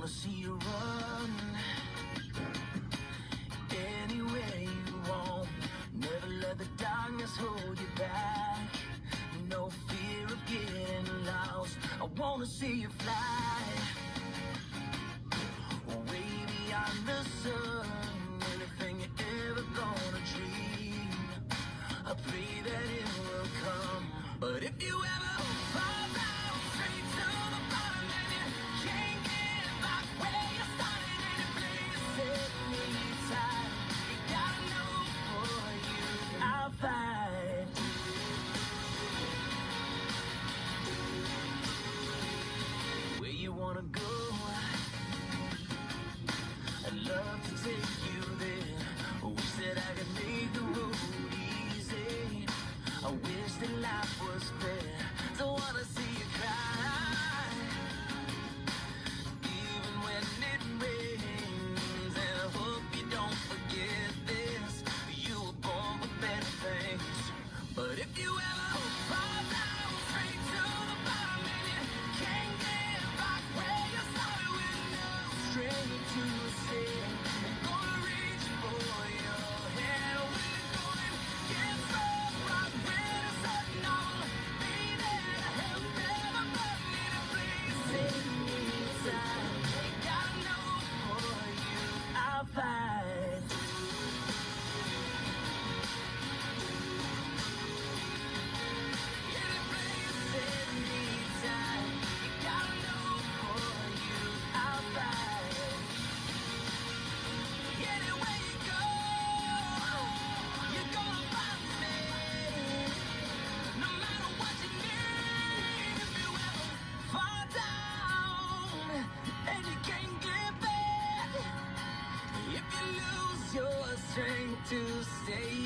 wanna see you run anywhere you want. Never let the darkness hold you back. No fear of getting lost. I wanna see you fly way beyond the sun. Anything you're ever gonna dream, I pray that it will come. But if you ever fall down straight to the bottom and you can't get back where you started, any place set me tight, you gotta know for you I'll fight. Where you wanna go, I'd love to take you there. Wish that I could make the road easy. I wish that life was fair. Don't wanna see you cry, even when it rains. And I hope you don't forget this. You were born for better things. But if you ever fall down straight to the bottom and you can't get back where you started with no strength to say, I'm gonna reach for your hand. When the going gets rough, right when it's certain I'll be there to help everybody in a place. Take me time, gotta know for you I'll fight. Any place, any time, you gotta know for you I'll fight. Anywhere you go, you're gonna find me. No matter what you need, if you ever fall down and you can't get back, if you lose your strength to stay,